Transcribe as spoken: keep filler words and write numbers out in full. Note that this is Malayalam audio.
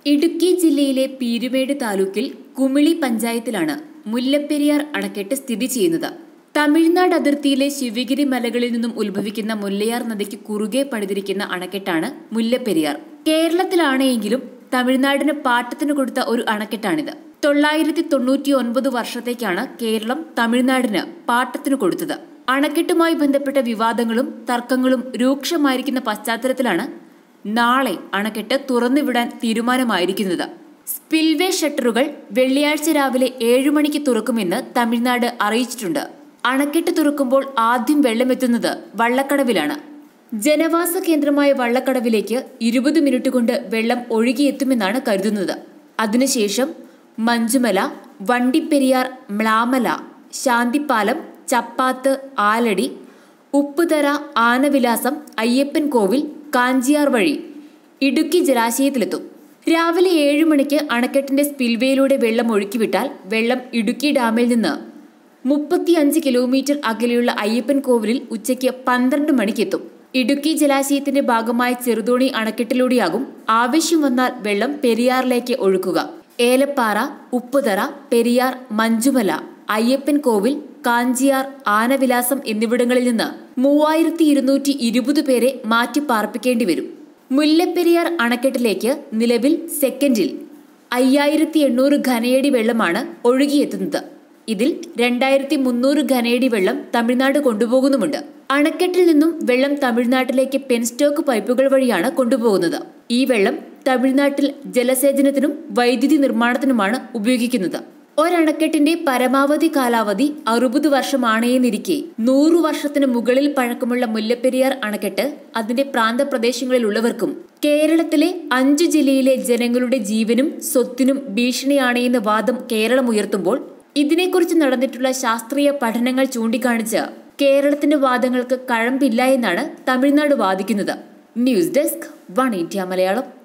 ഇടുക്കി ജില്ലയിലെ പീരുമേട് താലൂക്കിൽ കുമിളി പഞ്ചായത്തിലാണ് മുല്ലപ്പെരിയാർ അണക്കെട്ട് സ്ഥിതി ചെയ്യുന്നത്. തമിഴ്നാട് അതിർത്തിയിലെ ശിവഗിരി മലകളിൽ നിന്നും ഉത്ഭവിക്കുന്ന മുല്ലയാർ നദിക്ക് കുറുകെ പണിതിരിക്കുന്ന അണക്കെട്ടാണ് മുല്ലപ്പെരിയാർ. കേരളത്തിലാണെങ്കിലും തമിഴ്നാടിന് പാട്ടത്തിന് കൊടുത്ത ഒരു അണക്കെട്ടാണിത്. തൊള്ളായിരത്തി തൊണ്ണൂറ്റി ഒൻപത് വർഷത്തേക്കാണ് കേരളം തമിഴ്നാടിന് പാട്ടത്തിന് കൊടുത്തത്. അണക്കെട്ടുമായി ബന്ധപ്പെട്ട വിവാദങ്ങളും തർക്കങ്ങളും രൂക്ഷമായിരിക്കുന്ന പശ്ചാത്തലത്തിലാണ് നാളെ അണക്കെട്ട് തുറന്നുവിടാൻ തീരുമാനമായിരിക്കുന്നത്. സ്പിൽവേ ഷട്ടറുകൾ വെള്ളിയാഴ്ച രാവിലെ ഏഴു മണിക്ക് തുറക്കുമെന്ന് തമിഴ്നാട് അറിയിച്ചിട്ടുണ്ട്. അണക്കെട്ട് തുറക്കുമ്പോൾ ആദ്യം വെള്ളമെത്തുന്നത് വള്ളക്കടവിലാണ്. ജനവാസ കേന്ദ്രമായ വള്ളക്കടവിലേക്ക് ഇരുപത് മിനിറ്റ് കൊണ്ട് വെള്ളം ഒഴുകിയെത്തുമെന്നാണ് കരുതുന്നത്. അതിനുശേഷം മഞ്ചുമല, വണ്ടിപ്പെരിയാർ, മ്ലാമല, ശാന്തിപ്പാലം, ചപ്പാത്ത്, ആലടി, ഉപ്പുതറ, ആനവിലാസം, അയ്യപ്പൻ കോവിൽ, കാഞ്ചിയാർ വഴി ഇടുക്കി ജലാശയത്തിലെത്തും. രാവിലെ ഏഴു മണിക്ക് അണക്കെട്ടിന്റെ സ്പിൽവേയിലൂടെ വെള്ളം ഒഴുക്കിവിട്ടാൽ വെള്ളം ഇടുക്കി ഡാമിൽ നിന്ന് മുപ്പത്തിയഞ്ച് കിലോമീറ്റർ അകലെയുള്ള അയ്യപ്പൻ കോവിലിൽ ഉച്ചയ്ക്ക് പന്ത്രണ്ട് മണിക്കെത്തും. ഇടുക്കി ജലാശയത്തിന്റെ ഭാഗമായ ചെറുതോണി അണക്കെട്ടിലൂടെയാകും ആവശ്യം വന്നാൽ വെള്ളം പെരിയാറിലേക്ക് ഒഴുക്കുക. ഏലപ്പാറ, ഉപ്പുതറ, പെരിയാർ, മഞ്ചുമല, അയ്യപ്പൻ കോവിൽ, കാഞ്ചിയാർ, ആനവിലാസം എന്നിവിടങ്ങളിൽ നിന്ന് മൂവായിരത്തി ഇരുന്നൂറ്റി ഇരുപത് പേരെ മാറ്റി പാർപ്പിക്കേണ്ടി വരും. മുല്ലപ്പെരിയാർ അണക്കെട്ടിലേക്ക് നിലവിൽ സെക്കൻഡിൽ അയ്യായിരത്തി എണ്ണൂറ് ഘനയടി വെള്ളമാണ് ഒഴുകിയെത്തുന്നത്. ഇതിൽ രണ്ടായിരത്തി മുന്നൂറ് ഘനയടി വെള്ളം തമിഴ്നാട് കൊണ്ടുപോകുന്നുമുണ്ട്. അണക്കെട്ടിൽ നിന്നും വെള്ളം തമിഴ്നാട്ടിലേക്ക് പെൻസ്റ്റോക്ക് പൈപ്പുകൾ വഴിയാണ് കൊണ്ടുപോകുന്നത്. ഈ വെള്ളം തമിഴ്നാട്ടിൽ ജലസേചനത്തിനും വൈദ്യുതി നിർമ്മാണത്തിനുമാണ് ഉപയോഗിക്കുന്നത്. ഒരണക്കെട്ടിന്റെ പരമാവധി കാലാവധി അറുപത് വർഷമാണെന്നിരിക്കെ നൂറു വർഷത്തിന് മുകളിൽ പഴക്കമുള്ള മുല്ലപ്പെരിയാർ അണക്കെട്ട് അതിന്റെ പ്രാന്തപ്രദേശങ്ങളിലുള്ളവർക്കും കേരളത്തിലെ അഞ്ചു ജില്ലയിലെ ജനങ്ങളുടെ ജീവനും സ്വത്തിനും ഭീഷണിയാണെന്ന വാദം കേരളം ഉയർത്തുമ്പോൾ ഇതിനെക്കുറിച്ച് നടന്നിട്ടുള്ള ശാസ്ത്രീയ പഠനങ്ങൾ ചൂണ്ടിക്കാണിച്ച് കേരളത്തിന്റെ വാദങ്ങൾക്ക് കഴമ്പില്ല എന്നാണ് തമിഴ്നാട് വാദിക്കുന്നത്. News desk one India Malayalam.